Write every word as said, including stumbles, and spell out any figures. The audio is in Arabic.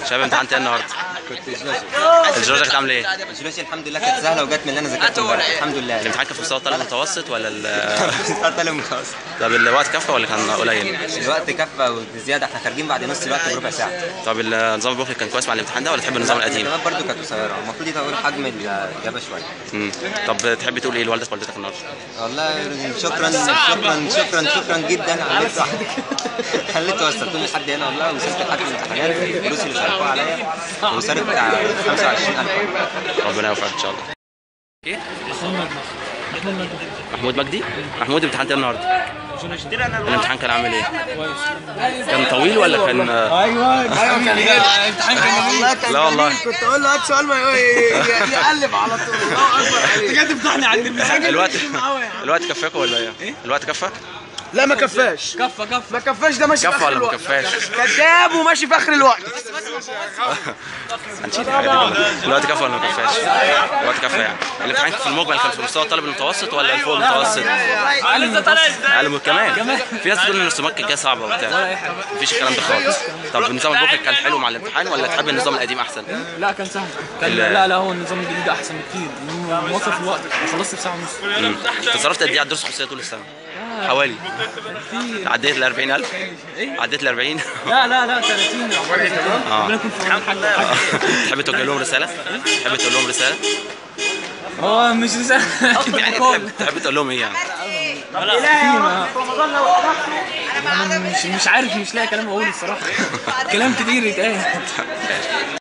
شباب امتحنت ايه النهارده؟ كنت جيولوجي. الجيولوجيا كانت عامله ايه؟ الجيولوجيا الحمد لله كانت سهله وجت من اللي انا ذاكرته امبارح الحمد لله. الامتحان كان في مستوى الطالب المتوسط ولا ال مستوى الطالب المتوسط. طب الوقت كفى ولا كان قليل؟ الوقت كفى وزياده، احنا خارجين بعد نص الوقت بربع ساعه. طب النظام البوكلت كان كويس مع الامتحان ده ولا تحب النظام القديم؟ الإجابات برضه كانت قصيره، المفروض يطول حجم الاجابه شويه. امم طب تحب تقول ايه لوالدك ووالدتك النهارده؟ والله شكرا شكرا شكرا شكرا جدا على اللي خليته وصلتوني لحد هنا والله، وصلت لحد الامتحانات، الفلوس اللي صرفوها عليا وصرف بتاع خمسة وعشرين ألف. ربنا يوفقك ان شاء الله. ايه؟ محمود مجدي. محمود مجدي؟ محمود امتحنت ايه النهارده؟ الامتحان كان عامل ايه؟ كان طويل ولا كان ايوه ايوه كان الامتحان كان لا والله كنت اقول له هات سؤال ما يقلب على طول. الله اكبر عليك. انت جاي تفتحني عند الامتحان. الوقت الوقت كفاكوا ولا ايه؟ الوقت كفى؟ لا ما كفاش. كفى كفى ما كفاش، ده ماشي في كفى اخر ولا ما الوقت. كفاش؟ كذاب وماشي في اخر الوقت. هنشيل الحاجات دي. الوقت كفى ولا ما كفاش؟ الوقت كفى يعني. الامتحان في المجمل كان في مستوى الطالب المتوسط ولا فوق المتوسط؟ لسه طالع اقل كمان. في ناس بتقول ان الرسومات كانت صعبه وبتاع. مفيش الكلام ده خالص. طب نظام البوكلت كان حلو مع الامتحان ولا تحب النظام القديم احسن؟ لا كان سهل. كان لا لا هو النظام الجديد احسن بكتير، موفر في الوقت، خلصت في ساعه ونص. انت صرفت قد ايه على الدروس الخصوصيه طول السنه؟ حوالي عديت ال أربعين ألف؟ عديت ال أربعين؟ لا لا لا ثلاثين. اه ربنا يكون في عون حاجه. تحب توجه لهم رساله؟ تحب تقول لهم رساله؟ هو مش رساله يعني تحب تحب تقول لهم ايه يعني؟ انا مش مش عارف، مش لاقي كلام اقوله الصراحه. كلام كتير يتقال.